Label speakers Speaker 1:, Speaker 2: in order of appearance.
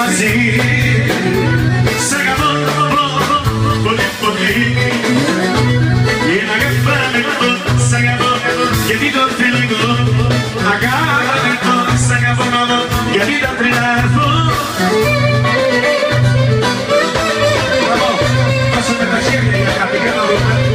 Speaker 1: μαζί. Σ' αγαπώ πολύ πολύ. Είναι αγαπημένο, σ' αγαπώ γιατί το φιλικό. Αγαπημένο, σ' αγαπώ γιατί τα τρελαθώ. Μπράβο, πάσω με τα χέρια για κάτι και να δούμε.